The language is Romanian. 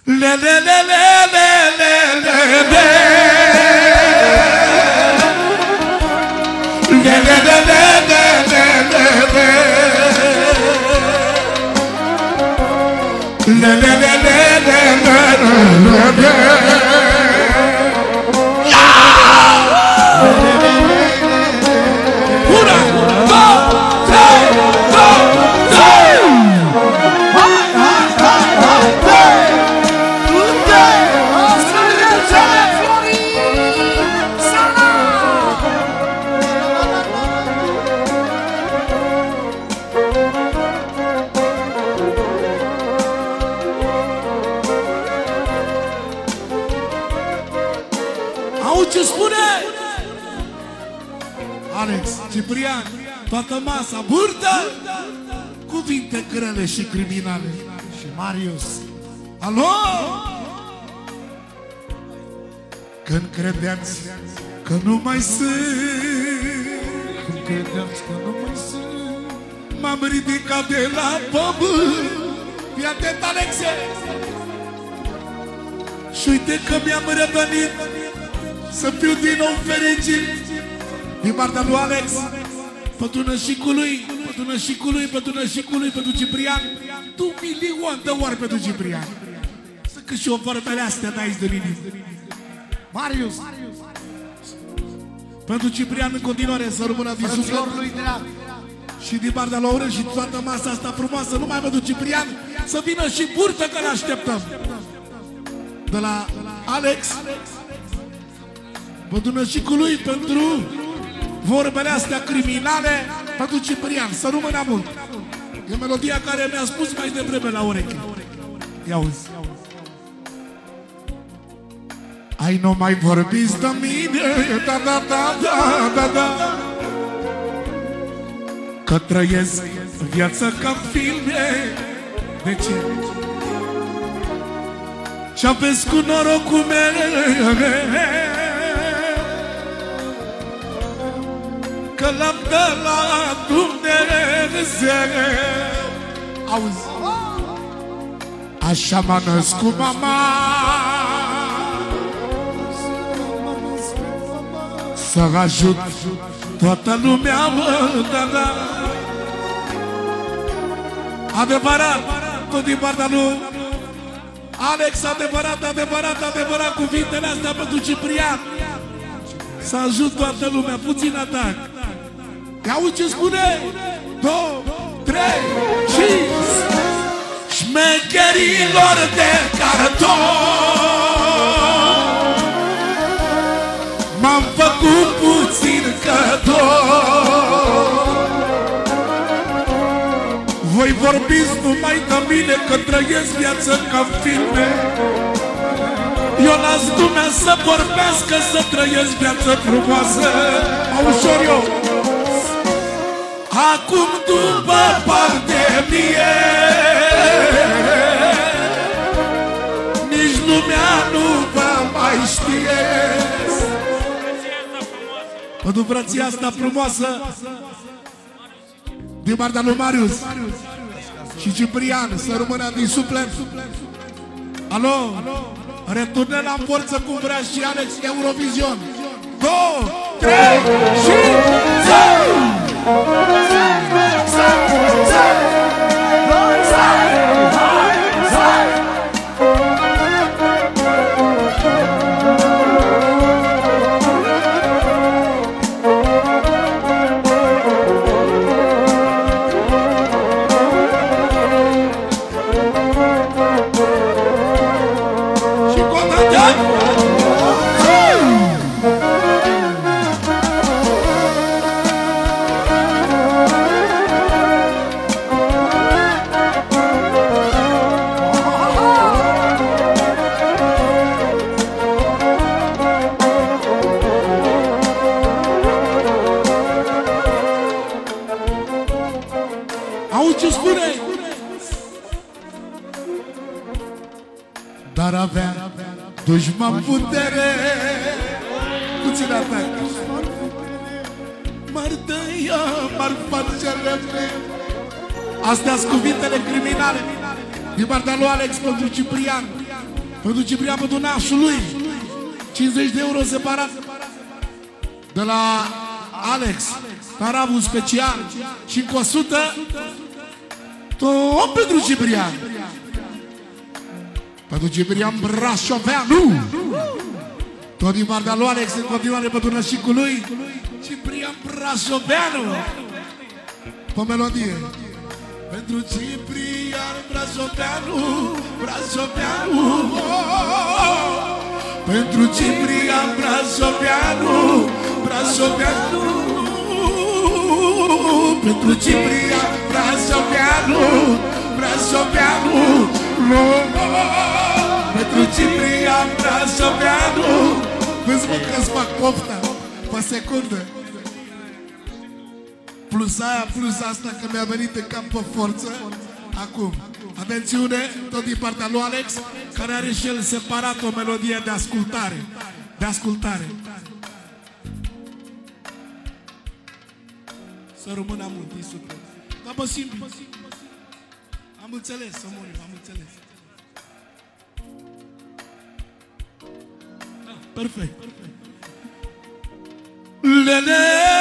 Le le le le le le le le. Le le le le le le le le. Le le le le le le le le. Ce spune? Alex, Ciprian, toată masa, burtă! Cuvinte grele și criminale. Și Marius. Alo? Când credeați că nu mai sunt, când credeați că nu mai sunt, m-am ridicat de la pământ. Fii atent, Alexe! Și uite că mi-am revenit să fiu din nou fericit. Din partea lui Alex, pentru nășicului, pentru nășicului, pentru nășicului, pentru Ciprian. 2 milioane de ori pentru Ciprian. Să cât și o vorbele astea de-aici de linie. Marius, pentru Ciprian în continuare să rămână din suflet. Și din partea lui Aurel și toată masa asta frumoasă, numai pentru Ciprian, să vină și burtă că ne-așteptăm. De la Alex, pentru nășicului, pentru vorbele astea criminale, pentru Ciprian, să rămână mult. E melodia care mi-a spus mai devreme la ureche. Ia uzi. Ai, nu mai vorbiți de mine, da, da, da, da, da, da, că trăiesc viața ca filme. De ce? Ce-aveți cu norocul meu, că l-am de la Dumnezeu. Auzi, așa m-a născut mama, să ajut toată lumea, mă, da, da. Adevărat, tot din partea lui Alex, adevărat, adevărat, adevărat, cuvintele astea pentru Ciprian. Să ajut toată lumea, puțin atac. Ia uite ce spune? 2, 3 și șmecherilor de carton. M-am făcut puțin cadou. Voi vorbiți numai de mine, că trăiesc viață ca filme. Eu las lumea să vorbească, să trăiesc viață frumoasă. Aușor eu. Acum după pandemie, nici lumea nu va mai știe. Pentru frăția asta frumoasă, din partea lui Marius și Ciprian, să rămână din suflet. Alo? Returne la forță cum vrea și Alex Eurovision. 2, 3 și ce spune? Dar avea dușman putere. Puțin atac. M-ar tăia, m-ar face lemne. Astea-s cuvintele criminale. Din partea lui Alex pentru Ciprian. Pentru Ciprian, pentru nașul lui. 50 de euro separat. De la Alex. Taravul special. Și încă 100. Tot pentru Ciprian. Pentru Ciprian Brașoveanu. Tot din partea lui Alex, în continuare pentru nășicul lui Ciprian Brașoveanu. Pe melodie. Pentru Ciprian Brașoveanu, Brașoveanu. Pentru Ciprian Brașoveanu, Brașoveanu. Pentru Ciprian Brașoveanu, Brașoveanu. Pentru Ciprian Brașoveanu. Vezi mă că-ți fac pofta pe secundă. Plus aia, plus asta că mi-a venit în cap pe forță. Acum, atențiune, tot din partea lui Alex, care are și el separat o melodie de ascultare. De ascultare. Să rămână mult, e super. Dar bă, simplu. Am înțeles, să murim, am înțeles. Perfect. Lele.